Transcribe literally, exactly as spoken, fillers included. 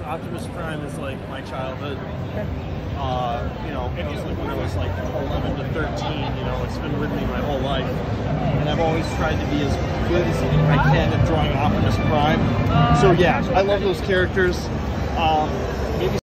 Optimus Prime is like my childhood. Uh, you know, it was like when I was like eleven to thirteen, you know, it's been with me my whole life. And I've always tried to be as good as I can at drawing Optimus Prime. So yeah, I love those characters. Um, maybe